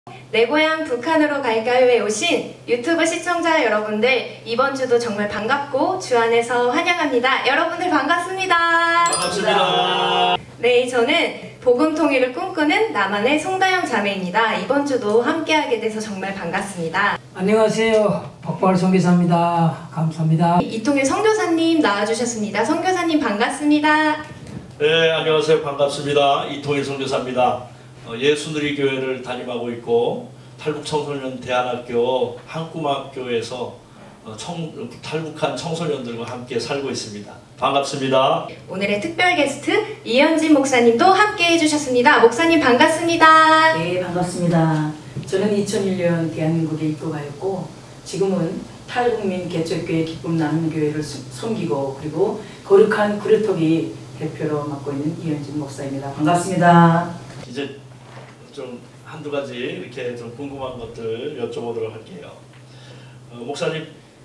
내 고향 북한으로 갈까요에 오신 유튜브 시청자 여러분들, 이번 주도 정말 반갑고 주 안에서 환영합니다. 여러분들 반갑습니다. 반갑습니다. 네, 저는 복음 통일을 꿈꾸는 남한의 송다영 자매입니다. 이번 주도 함께하게 돼서 정말 반갑습니다. 안녕하세요. 박보할 선교사입니다. 감사합니다. 이통일 선교사님 나와주셨습니다. 선교사님 반갑습니다. 네, 안녕하세요. 반갑습니다. 이통일 선교사입니다. 예수누리교회를 담임하고 있고 탈북청소년 대안학교 한꿈학교에서 탈북한 청소년들과 함께 살고 있습니다. 반갑습니다. 오늘의 특별 게스트 이현진 목사님도 함께 해주셨습니다. 목사님 반갑습니다. 네, 반갑습니다. 저는 2001년 대한민국에 입국하였고 지금은 탈북민 개척교회 기쁨 나눔 교회를 섬기고 그리고 거룩한 구레토기 대표로 맡고 있는 이현진 목사입니다. 반갑습니다. 이제 좀 한두 가지 이렇게 좀 궁금한 것들 여쭤보도록 할게요. 목사님,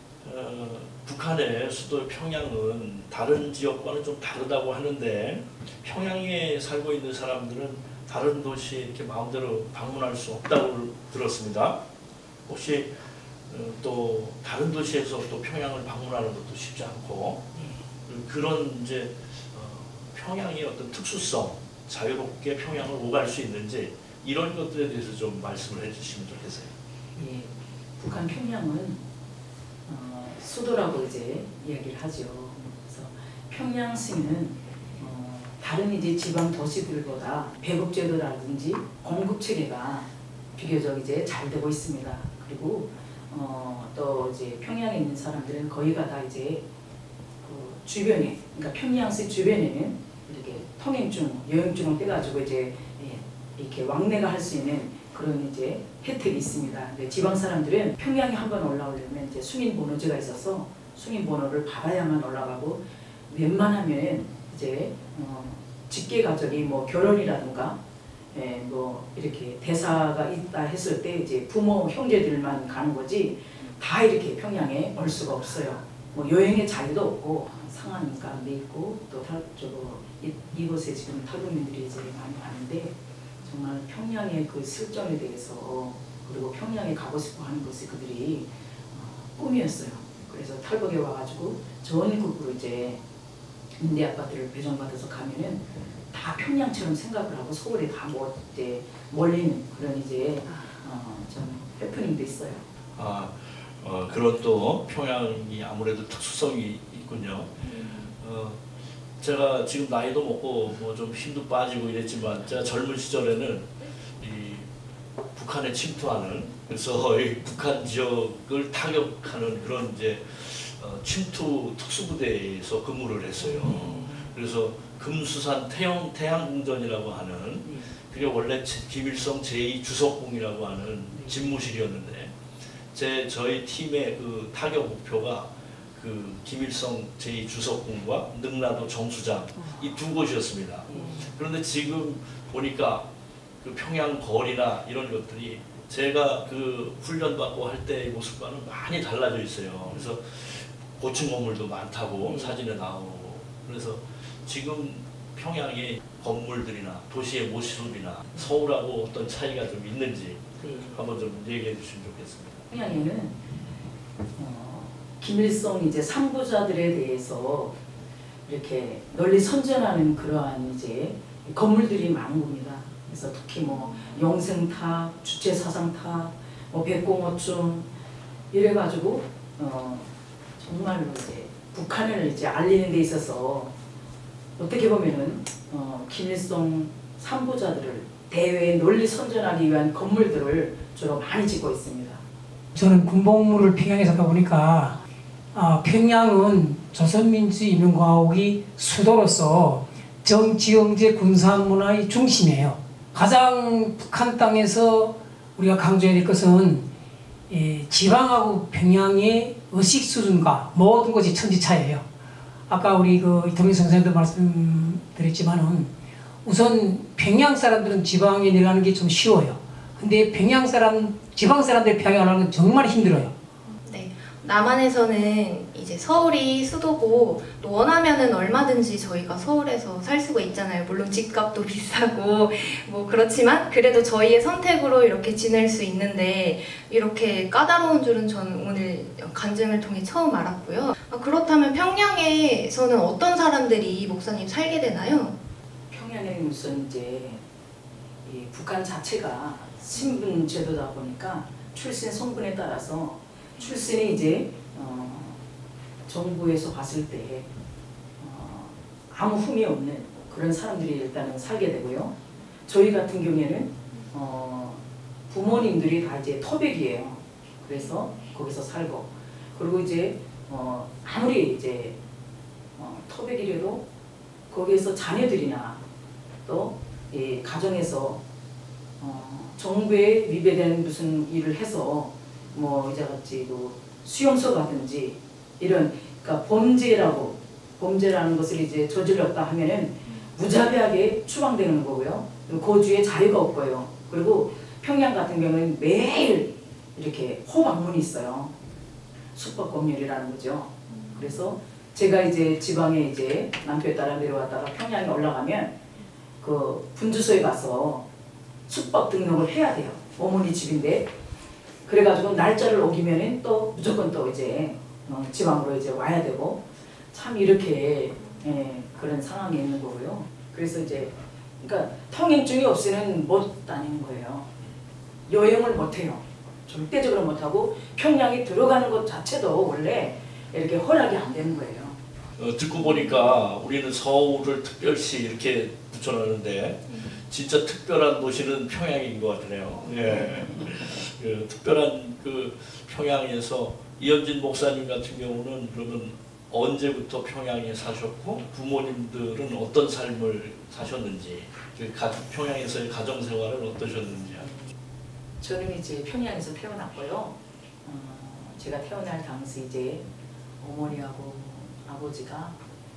북한의 수도 평양은 다른 지역과는 좀 다르다고 하는데 평양에 살고 있는 사람들은 다른 도시 이렇게 마음대로 방문할 수 없다고 들었습니다. 혹시 또 다른 도시에서 또 평양을 방문하는 것도 쉽지 않고 그런 이제 평양의 어떤 특수성, 자유롭게 평양을 오갈 수 있는지 이런 것들에 대해서 좀 말씀을 해주시면 좋겠어요. 예, 북한 평양은 수도라고 이제 이야기를 하죠. 그래서 평양 시는 다른 이제 지방 도시들보다 배급제도라든지 공급 체계가 비교적 이제 잘 되고 있습니다. 그리고 또 이제 평양에 있는 사람들은 거의가 다 이제 그 주변에, 그러니까 평양시 주변에는 이렇게 통행증, 여행증을 떼가지고 이제 이렇게 왕래가 할 수 있는 그런 이제 혜택이 있습니다. 근데 지방 사람들은 평양에 한번 올라오려면 이제 승인번호제가 있어서 승인번호를 받아야만 올라가고 웬만하면 이제 직계 가족이 뭐 결혼이라든가 뭐 이렇게 대사가 있다 했을 때 이제 부모 형제들만 가는 거지 다 이렇게 평양에 올 수가 없어요. 뭐 여행의 자유도 없고 상하니까 돼 있고 또 이곳에 지금 탈북민들이 이제 많이 가는데 정말 평양의 그 실정에 대해서 그리고 평양에 가고 싶어 하는 것이 그들이 꿈이었어요. 그래서 탈북에 와가지고 전국으로 이제 임대 아파트를 배정받아서 가면은 다 평양처럼 생각을 하고 서울에 다 이제 몰리는 그런 이제 좀 해프닝도 있어요. 그런 또 평양이 아무래도 특수성이 있군요. 제가 지금 나이도 먹고 뭐 좀 힘도 빠지고 이랬지만 제가 젊은 시절에는 이 북한에 침투하는, 그래서 이 북한 지역을 타격하는 그런 이제 침투 특수부대에서 근무를 했어요. 그래서 금수산 태양궁전이라고 하는 그게 원래 김일성 제2주석궁이라고 하는 집무실이었는데 저희 팀의 그 타격 목표가 그 김일성 제2주석궁과 능라도 정수장 이 두 곳이었습니다. 그런데 지금 보니까 그 평양 거리나 이런 것들이 제가 그 훈련받고 할 때의 모습과는 많이 달라져 있어요. 그래서 고층 건물도 많다고 사진에 나오고, 그래서 지금 평양의 건물들이나 도시의 모습이나 서울하고 어떤 차이가 좀 있는지 한번 좀 얘기해 주시면 좋겠습니다. 평양에는 김일성 이제 상부자들에 대해서 이렇게 널리 선전하는 그러한 이제 건물들이 많은 겁니다. 그래서 특히 뭐 영생탑, 주체사상탑, 뭐 백공어촌 이래가지고 정말로 이제 북한을 이제 알리는 데 있어서 어떻게 보면은 김일성 상부자들을 대외에 널리 선전하기 위한 건물들을 주로 많이 짓고 있습니다. 저는 군복무를 평양에서 가보니까 평양은 조선민주인민공화국이 수도로서 정치, 경제, 군사, 문화의 중심이에요. 가장 북한 땅에서 우리가 강조해야 될 것은 지방하고 평양의 의식 수준과 모든 것이 천지차이예요. 아까 우리 그 이통일 선생님도 말씀드렸지만은 우선 평양 사람들은 지방에 내려가는 게 좀 쉬워요. 근데 지방 사람들 평양에 가는 건 정말 힘들어요. 네, 남한에서는 이제 서울이 수도고 또 원하면은 얼마든지 저희가 서울에서 살 수가 있잖아요. 물론 집값도 비싸고 뭐 그렇지만 그래도 저희의 선택으로 이렇게 지낼 수 있는데 이렇게 까다로운 줄은 저는 오늘 간증을 통해 처음 알았고요. 그렇다면 평양에서는 어떤 사람들이 목사님 살게 되나요? 평양에는 우선 이제 이 북한 자체가 신분 제도다 보니까 출신 성분에 따라서 출신이 이제 정부에서 봤을 때 아무 흠이 없는 그런 사람들이 일단은 살게 되고요. 저희 같은 경우에는 부모님들이 다 이제 터백이에요. 그래서 거기서 살고 그리고 이제 아무리 이제 터백이라도 거기에서 자녀들이나 또 이 가정에서 정부에 위배되는 무슨 일을 해서 뭐 이제같이 뭐 수용소 가든지 이런 그러니까 범죄라는 것을 이제 저질렀다 하면은 무자비하게 추방되는 거고요. 거주에 자유가 없고요. 그리고 평양 같은 경우는 매일 이렇게 호방문이 있어요. 숙박검열이라는 거죠. 그래서 제가 이제 지방에 이제 남편에 따라 내려왔다가 평양에 올라가면 그 분주소에 가서 숙박 등록을 해야 돼요. 어머니 집인데 그래가지고 날짜를 어기면은 또 무조건 또 이제 지방으로 이제 와야 되고 참 이렇게 그런 상황이 있는 거고요. 그래서 이제 그러니까 통행증이 없이는 못 다니는 거예요. 여행을 못 해요. 절대적으로 못 하고 평양에 들어가는 것 자체도 원래 이렇게 허락이 안 되는 거예요. 듣고 보니까 우리는 서울을 특별시 이렇게 붙여놨는데 진짜 특별한 도시는 평양인 것 같네요. 예. 그 특별한 그 평양에서 이현진 목사님 같은 경우는 그러면 언제부터 평양에 사셨고 부모님들은 어떤 삶을 사셨는지 평양에서의 가정 생활은 어떠셨는지. 저는 이제 평양에서 태어났고요. 제가 태어날 당시 이제 어머니하고 아버지가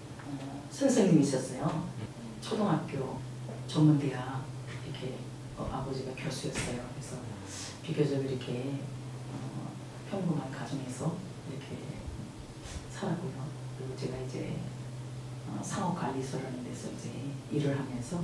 선생님이셨어요. 초등학교 전문대학 이렇게 아버지가 교수였어요. 그래서 비교적 이렇게 평범한 가정에서 이렇게 살았고요. 그리고 제가 이제 상업관리소라는 데서 이제 일을 하면서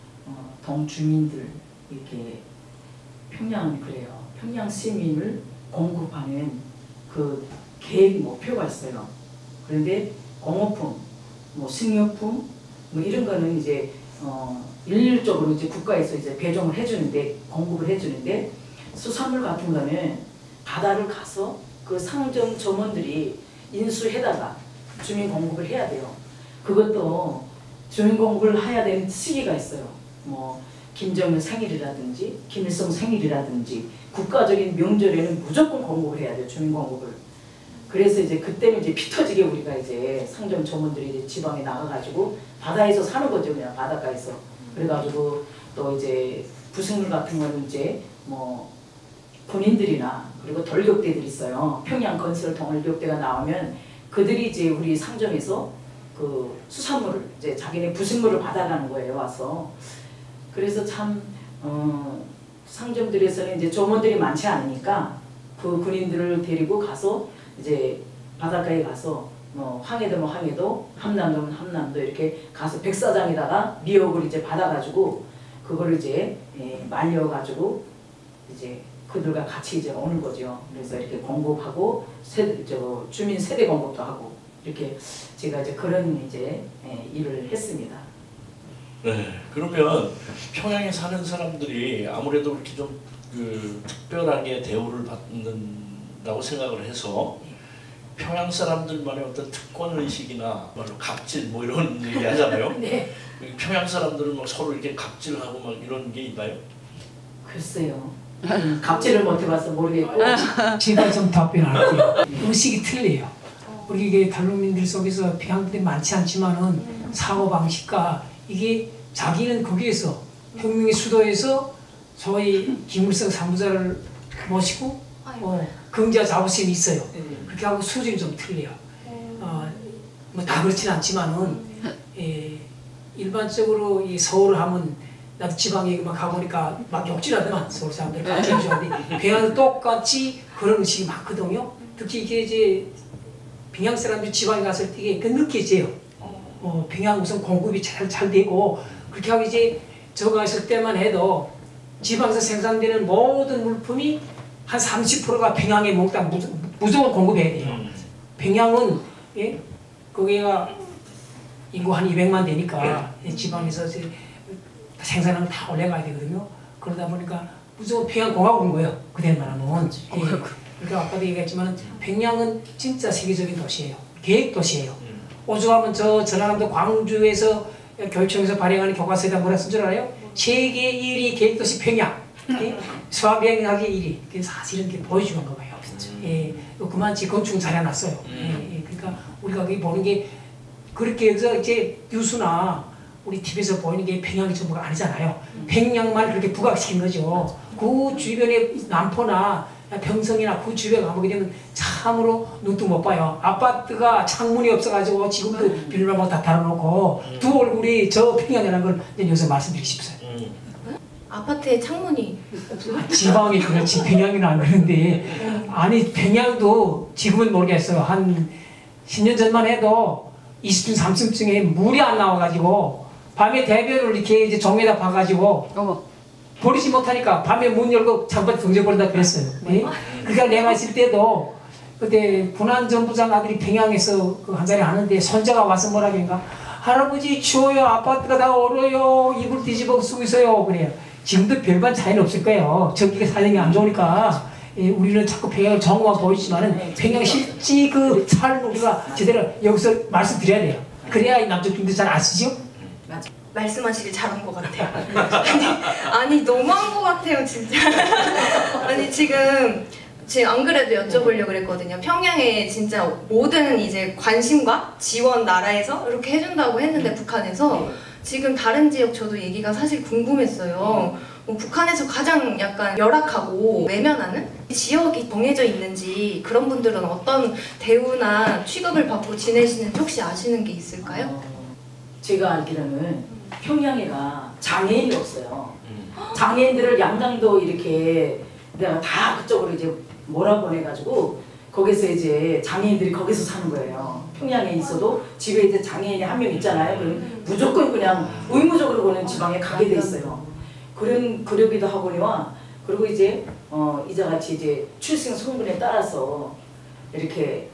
동주민들 이렇게 평양은 그래요. 평양 시민을 공급하는 그 계획 목표가 있어요. 그런데 공업품, 뭐 식료품, 뭐 이런 거는 이제 일률적으로 이제 국가에서 이제 배정을 해주는데 공급을 해주는데 수산물 같은 거는 바다를 가서 그 상점 점원들이 인수해다가 주민 공급을 해야 돼요. 그것도 주민 공급을 해야 되는 시기가 있어요. 뭐 김정은 생일이라든지 김일성 생일이라든지 국가적인 명절에는 무조건 공급을 해야 돼요. 주민 공급을. 그래서 이제 그때는 이제 피 터지게 우리가 이제 상점 점원들이 이제 지방에 나가가지고 바다에서 사는 거죠. 그냥 바닷가에서. 그래가지고 또 이제 부식물 같은 거는 이제 뭐 군인들이나 그리고 돌격대들이 있어요. 평양 건설 돌격대가 나오면 그들이 이제 우리 상점에서 그 수산물을 이제 자기네 부식물을 받아가는 거예요. 와서. 그래서 참 상점들에서는 이제 점원들이 많지 않으니까 그 군인들을 데리고 가서 이제 바닷가에 가서 뭐 황해도면 황해도, 함남도면 함남도 이렇게 가서 백사장에다가 미역을 이제 받아가지고 그거를 이제 말려가지고 이제 그들과 같이 이제 오는 거죠. 그래서 이렇게 공급하고 주민 세대 공급도 하고 이렇게 제가 이제 그런 이제 일을 했습니다. 네, 그러면 평양에 사는 사람들이 아무래도 이렇게 좀 특별하게 대우를 받는다고 생각을 해서 평양 사람들만의 어떤 특권 의식이나 말로 갑질 뭐 이런 얘기 하잖아요. 네. 평양 사람들은 막 서로 이렇게 갑질하고 막 이런 게 있나요? 글쎄요. 갑질을 못 해봐서 모르겠고. 제가 좀 답변할게요. 의식이 틀려요. 우리 이게 탈북민들 속에서 평양들이 많지 않지만은 사고 방식과 이게 자기는 거기에서 혁명의 수도에서 소위 김일성 산부자를 모시고 경제와 자부심이 있어요. 그렇게 하고 수준이 좀 틀려요. 뭐 다 그렇진 않지만은 일반적으로 이 서울을 하면 나도 지방에 막 가보니까 막 욕질하더만 서울 사람들 같이 욕질하는데 평양도 똑같이 그런 의식이 많거든요. 특히 이게 이제 평양 사람들이 지방에 갔을 때 이게 느껴져요. 평양 우선 공급이 잘 되고 그렇게 하고 이제 저 갔을 때만 해도 지방에서 생산되는 모든 물품이 한 30%가 평양에 무조건 공급해야 돼요. 평양은 예? 거기가 인구 한 200만 되니까 지방에서 이제 생산하면 다 올라가야 되거든요. 그러다 보니까 무조건 평양 공화국인 거예요. 그대만 하면. 예. 그러니까 아까도 얘기했지만 평양은 진짜 세계적인 도시예요. 계획 도시예요. 오죽하면 저 전라남도 광주에서 교육청에서 발행하는 교과서에다 뭐라 쓴 줄 알아요? 세계 1위 계획도시 평양. 예? 수학여행하기 1위. 그게 사실은 이렇게 보여주는 거 봐요. 예, 그만치 건축 잘해놨어요. 예, 그러니까 우리가 거기 보는 게 그렇게 해서 이제 뉴스나 우리 TV에서 보이는 게 평양이 전부가 아니잖아요. 평양만 그렇게 부각시킨 거죠. 그 주변에 남포나 평성이나 그 주변에 가보게 되면 참으로 눈도 못 봐요. 아파트가 창문이 없어가지고 지금도 비닐하고 다 달아놓고 두 얼굴이 저 평양이라는 걸 여기서 말씀드리고 싶어요. 아파트에 창문이 지방이 그렇지 평양이는 안 그런데 아니 평양도 지금은 모르겠어요. 한 10년 전만 해도 20층 30층에 물이 안 나와가지고 밤에 대변을 이렇게 이제 종에다 봐가지고 버리지 못하니까 밤에 문 열고 창밖에 던져버리다 그랬어요. 네? 그러니까 내가 있을 때도 그때 군안전부장 아들이 평양에서 그 한 자리 하는데 손자가 와서 뭐라 그런가 할아버지 추워요. 아파트가 다 얼어요. 이불 뒤집어 쓰고 있어요. 그래요. 지금도 별반 차이는 없을 거예요. 전기가 사정이 안 좋으니까 우리는 자꾸 평양을 정오만 보이지만은 평양 실제 그 삶을 우리가 제대로 여기서 말씀드려야 돼요. 그래야 이 남쪽 분들 잘 아시죠? 말씀하시길 잘한 것 같아요. 아니 너무한 것 같아요 진짜. 아니 지금 안 그래도 여쭤보려고 그랬거든요. 평양에 진짜 모든 이제 관심과 지원 나라에서 이렇게 해준다고 했는데 북한에서 지금 다른 지역 저도 얘기가 사실 궁금했어요. 북한에서 가장 약간 열악하고 외면하는 지역이 정해져 있는지 그런 분들은 어떤 대우나 취급을 받고 지내시는지 혹시 아시는 게 있을까요? 제가 알기로는 평양에가 장애인이 없어요. 장애인들을 양당도 이렇게 내가 다 그쪽으로 이제 몰아보내가지고 거기서 이제 장애인들이 거기서 사는 거예요. 평양에 있어도 집에 이제 장애인이 한 명 있잖아요. 그럼 무조건 그냥 의무적으로 그는 지방에 가게 돼 있어요. 그러기도 하거니와 그리고 이제 이자같이 이제 출생 성분에 따라서 이렇게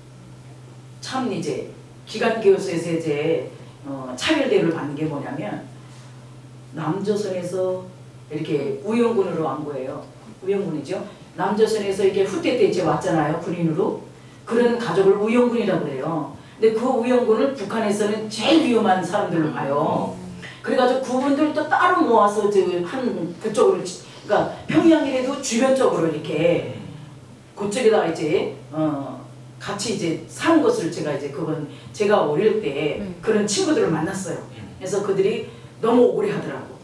참 이제 기간교수에서 이제 차별 대우를 받는 게 뭐냐면 남조선에서 이렇게 우영군으로 온 거예요. 우영군이죠. 남조선에서 이게 후퇴 때 이제 왔잖아요. 군인으로. 그런 가족을 우영군이라고 그래요. 근데 그 우영군을 북한에서는 제일 위험한 사람들로 봐요. 그래가지고 그분들도 따로 모아서 그쪽으로 그러니까 평양이라도 주변적으로 이렇게 그쪽에다가 이제 같이 이제 사는 것을 그건 제가 어릴 때 그런 친구들을 만났어요. 그래서 그들이 너무 억울해하더라고.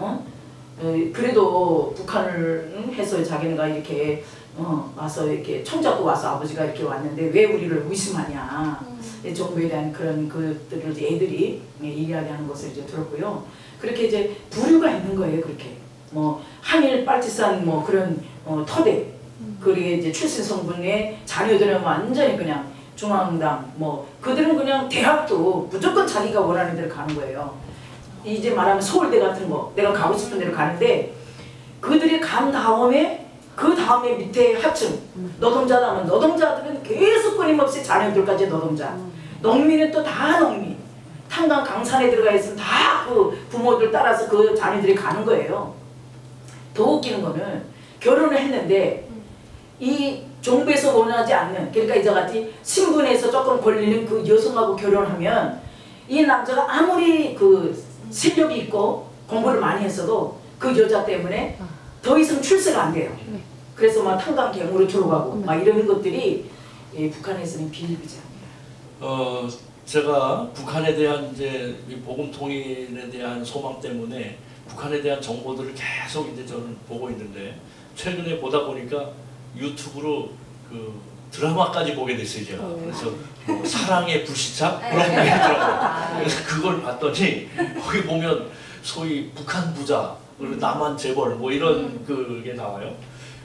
그래도 북한을 해서 자기네가 이렇게 와서 이렇게 총잡고 와서 아버지가 이렇게 왔는데 왜 우리를 의심하냐. 정부에 대한 그런 것들을 애들이 이야기하는 것을 이제 들었고요. 그렇게 이제 부류가 있는 거예요. 그렇게 뭐 한일 빨치산 뭐 그런 터대 그리고 이제 출신 성분의 자녀들은 완전히 그냥 중앙당 뭐 그들은 그냥 대학도 무조건 자기가 원하는 데를 가는 거예요. 이제 말하면 서울대 같은 거 내가 가고 싶은 데를 가는데 그들이 간 다음에 그 다음에 밑에 하층 노동자라면 노동자들은 계속 끊임없이 자녀들까지 노동자 농민은 또 다 농민 탄광 강산에 들어가 있으면 다 그 부모들 따라서 그 자녀들이 가는 거예요. 더 웃기는 거는 결혼을 했는데 이 정부에서 원하지 않는 그러니까 이제같이 신분에서 조금 걸리는 그 여성하고 결혼하면 이 남자가 아무리 그 실력이 있고 공부를 많이 했어도 그 여자 때문에 더 이상 출세가 안 돼요. 그래서 막 탄광갱으로 들어가고 막 이러는 것들이 북한에서는 비일비재합니다. 제가 북한에 대한 이제 복음 통일에 대한 소망 때문에 북한에 대한 정보들을 계속 이제 저는 보고 있는데 최근에 보다 보니까 유튜브로 그 드라마까지 보게 됐어요 제가. 그래서 뭐 사랑의 불시착 그런 게 있더라고요. 그래서 그걸 봤더니 거기 보면 소위 북한 부자 그리고 남한 재벌 뭐 이런 그게 나와요.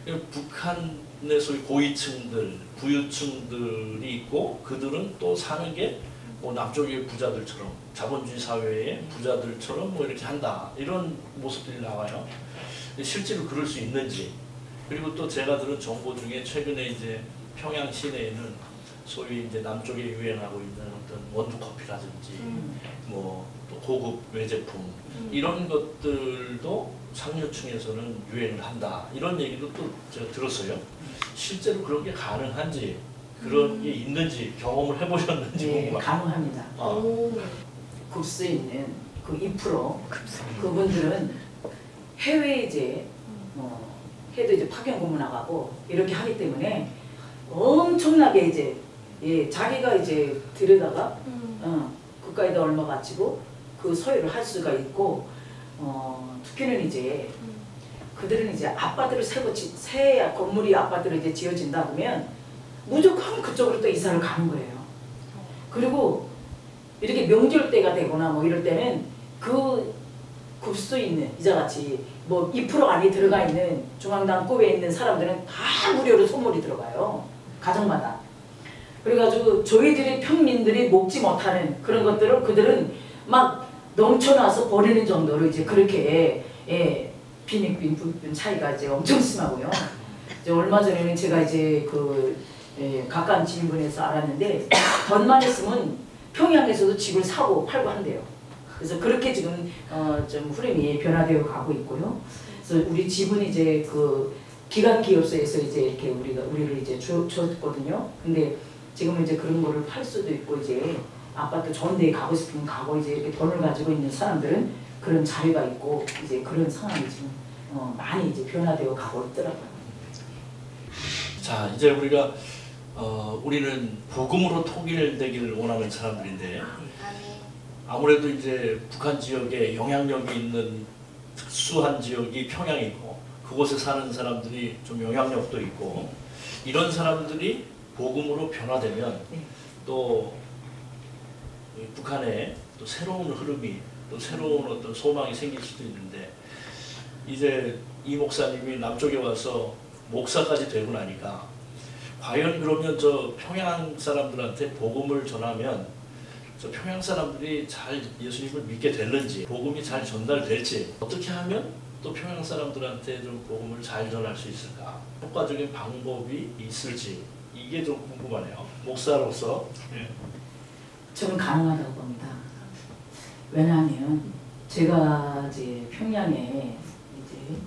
북한의 소위 고위층들, 부유층들이 있고 그들은 또 사는 게 뭐 남쪽의 부자들처럼 자본주의 사회의 부자들처럼 뭐 이렇게 한다 이런 모습들이 나와요. 실제로 그럴 수 있는지, 그리고 또 제가 들은 정보 중에 최근에 이제 평양 시내에는 소위 이제 남쪽에 유행하고 있는 어떤 원두 커피라든지 뭐 또 고급 외제품 이런 것들도 상류층에서는 유행을 한다 이런 얘기도 또 제가 들었어요. 실제로 그런 게 가능한지, 그런 게 있는지 경험을 해보셨는지 네, 궁금합니다. 가능합니다. 급수 있는 그 2% 그분들은 해외에 이제 해도 이제 파견 근무 나가고 이렇게 하기 때문에 엄청나게 이제 자기가 이제 들여다가 국가에다 얼마 바치고 그 소유를 할 수가 있고 특히는 이제 그들은 이제 아파트를 새 건물이 아파트를 이제 지어진다 보면 무조건 그쪽으로 또 이사를 가는 거예요. 그리고 이렇게 명절 때가 되거나 뭐 이럴 때는 그 급수 있는 이자같이 뭐 2% 안에 들어가 있는 중앙당급에 있는 사람들은 다 무료로 선물이 들어가요. 가정마다. 그래가지고 저희들이 평민들이 먹지 못하는 그런 것들을 그들은 막 넘쳐나서 버리는 정도로 이제 그렇게 빈익빈 부익빈 차이가 이제 엄청 심하고요. 이제 얼마 전에는 제가 이제 가까운 지인분에서 알았는데 돈만 있으면 평양에서도 집을 사고 팔고 한대요. 그래서 그렇게 지금 좀 흐름이 변화되어 가고 있고요. 그래서 우리 집은 이제 그 기관 기업소에서 이제 이렇게 우리를 이제 줬거든요. 근데 지금은 이제 그런 거를 팔 수도 있고 이제 아파트 좋은 데에 가고 싶으면 가고 이제 이렇게 돈을 가지고 있는 사람들은 그런 자리가 있고 이제 그런 상황이 지금 많이 이제 변화되어 가고 있더라고요. 자, 이제 우리는 복음으로 통일되기를 원하는 사람들인데 아무래도 이제 북한 지역에 영향력이 있는 특수한 지역이 평양이고 그곳에 사는 사람들이 좀 영향력도 있고 이런 사람들이 복음으로 변화되면 또 북한에 또 새로운 흐름이 또 새로운 어떤 소망이 생길 수도 있는데 이제 이 목사님이 남쪽에 와서 목사까지 되고 나니까 과연 그러면 저 평양 사람들한테 복음을 전하면 저 평양 사람들이 잘 예수님을 믿게 될는지 복음이 잘 전달될지 어떻게 하면 또 평양 사람들한테 좀 복음을 잘 전할 수 있을까 효과적인 방법이 있을지 이게 좀 궁금하네요. 목사로서. 저는 가능하다고 봅니다. 왜냐하면 제가 이제 평양에 이제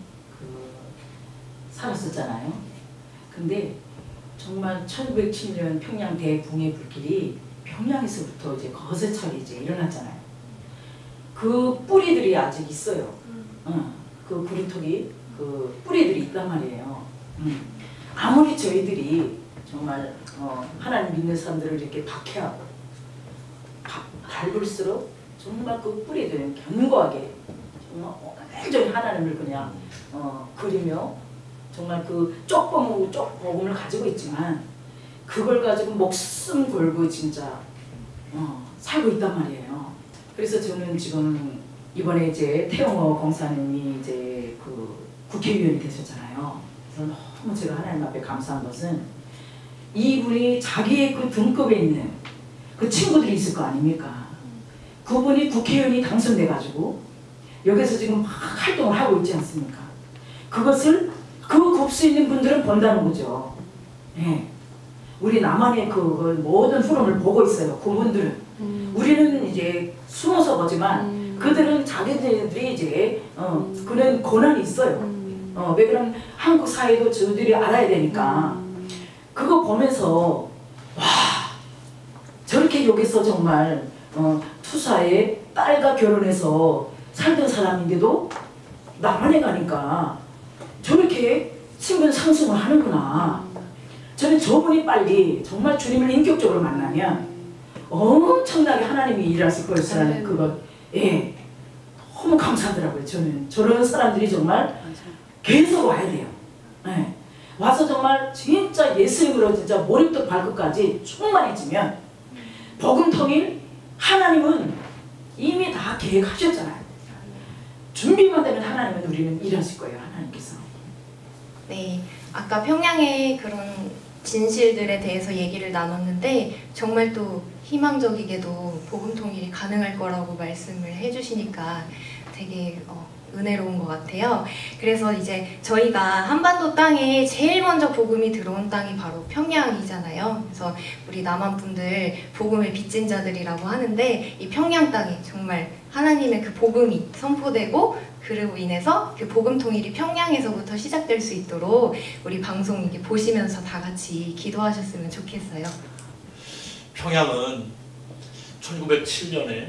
살았었잖아요. 근데 정말 1907년 평양 대붕해 불길이 평양에서부터 이제 거세차게 이제 일어났잖아요. 그 뿌리들이 아직 있어요. 그 구리토기 그 뿌리들이 있단 말이에요. 아무리 저희들이 정말 하나님 믿는 사람들을 이렇게 박해하고 밟을수록 정말 그 뿌리들은 견고하게 정말 완전히 하나님을 그냥 그리며 정말 그 쪽복음을 가지고 있지만 그걸 가지고 목숨 걸고 진짜 살고 있단 말이에요. 그래서 저는 지금 이번에 이제 태영호 공사님이 이제 그 국회의원이 되셨잖아요. 그래서 너무 제가 하나님 앞에 감사한 것은 이분이 자기의 그 등급에 있는 그 친구들이 있을 거 아닙니까? 그분이 국회의원이 당선돼가지고 여기서 지금 막 활동을 하고 있지 않습니까? 그것을 그 급수 있는 분들은 본다는 거죠. 네. 우리 남한의 그 모든 흐름을 보고 있어요. 그분들은. 우리는 이제 숨어서 보지만 그들은 자기들이 이제 그런 고난이 있어요. 왜 그럼 한국 사회도 저들이 알아야 되니까 그거 보면서 와 저렇게 여기서 정말 투사에 딸과 결혼해서 살던 사람인데도 남한에 가니까 저렇게 신분 상승을 하는구나. 저는 저분이 빨리 정말 주님을 인격적으로 만나면 엄청나게 하나님이 일하실 것이라는 그것 너무 감사하더라고요. 저는 저런 사람들이 정말 계속 와야 돼요. 네. 와서 정말 진짜 예수님으로 진짜 머리부터 발끝까지 충만해지면 복음 통일 하나님은 이미 다 계획하셨잖아요. 준비만 되면 하나님은 우리는 일하실 거예요. 하나님께서. 네, 아까 평양의 그런 진실들에 대해서 얘기를 나눴는데 정말 또 희망적이게도 복음 통일이 가능할 거라고 말씀을 해주시니까 되게 은혜로운 것 같아요. 그래서 이제 저희가 한반도 땅에 제일 먼저 복음이 들어온 땅이 바로 평양이잖아요. 그래서 우리 남한 분들 복음을 빚진 자들이라고 하는데 이 평양 땅에 정말 하나님의 그 복음이 선포되고 그로 인해서 그 복음 통일이 평양에서부터 시작될 수 있도록 우리 방송 이게 보시면서 다 같이 기도하셨으면 좋겠어요. 평양은 1907년에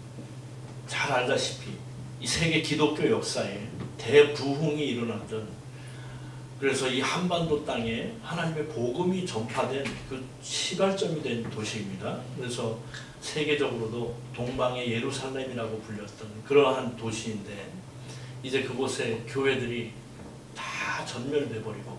잘 알다시피 이 세계 기독교 역사에 대부흥이 일어났던, 그래서 이 한반도 땅에 하나님의 복음이 전파된 그 시발점이 된 도시입니다. 그래서 세계적으로도 동방의 예루살렘이라고 불렸던 그러한 도시인데 이제 그곳에 교회들이 다 전멸돼 버리고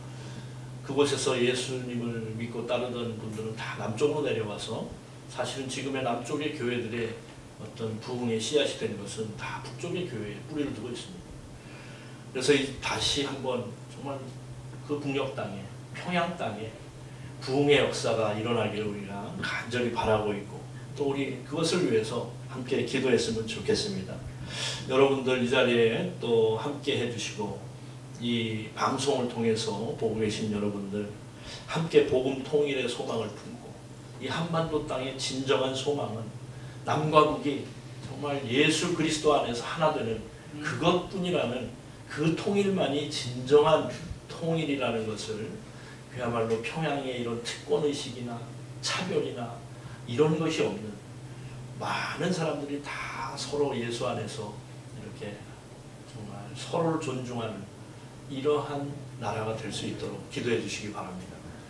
그곳에서 예수님을 믿고 따르던 분들은 다 남쪽으로 내려와서 사실은 지금의 남쪽의 교회들의 어떤 부흥의 씨앗이 된 것은 다 북쪽의 교회에 뿌리를 두고 있습니다. 그래서 다시 한번 정말 그 북녘 땅에, 평양 땅에 부흥의 역사가 일어나기를 우리가 간절히 바라고 있고 또 우리 그것을 위해서 함께 기도했으면 좋겠습니다. 여러분들 이 자리에 또 함께 해주시고 이 방송을 통해서 보고 계신 여러분들 함께 복음 통일의 소망을 품고 이 한반도 땅의 진정한 소망은 남과 북이 정말 예수 그리스도 안에서 하나 되는 그것뿐이라는 그 통일만이 진정한 통일이라는 것을 그야말로 평양의 이런 특권의식이나 차별이나 이런 것이 없는 많은 사람들이 다 서로 예수 안에서 이렇게 정말 서로를 존중하는 이러한 나라가 될 수 있도록 기도해 주시기 바랍니다.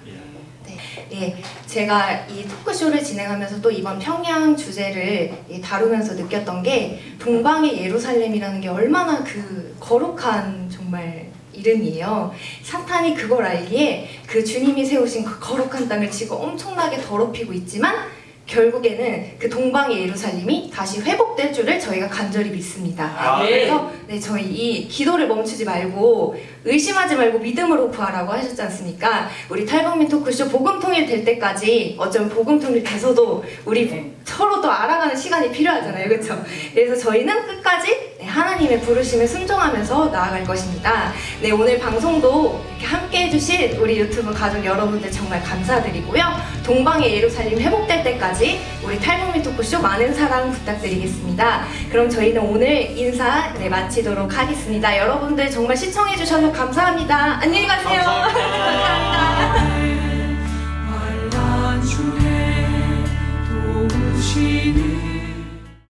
네, 제가 이 토크쇼를 진행하면서 또 이번 평양 주제를 다루면서 느꼈던 게 동방의 예루살렘이라는 게 얼마나 그 거룩한 정말 이름이에요. 사탄이 그걸 알기에 그 주님이 세우신 그 거룩한 땅을 지금 엄청나게 더럽히고 있지만 결국에는 그 동방의 예루살렘이 다시 회복될 줄을 저희가 간절히 믿습니다. 그래서 저희 이 기도를 멈추지 말고 의심하지 말고 믿음으로 구하라고 하셨지 않습니까? 우리 탈북민 토크쇼 복음 통일 될 때까지 어쩌면 복음 통일 돼서도 우리 서로 또 알아가는 시간이 필요하잖아요. 그렇죠? 그래서 저희는 끝까지 하나님의 부르심에 순종하면서 나아갈 것입니다. 네, 오늘 방송도 이렇게 함께 해주신 우리 유튜브 가족 여러분들 정말 감사드리고요. 동방의 예루살렘 회복될 때까지 우리 탈북민 토크쇼 많은 사랑 부탁드리겠습니다. 그럼 저희는 오늘 인사 마치도록 하겠습니다. 여러분들 정말 시청해주셔서 감사합니다. 안녕히 가세요. 감사합니다. 알란 주의 도우시는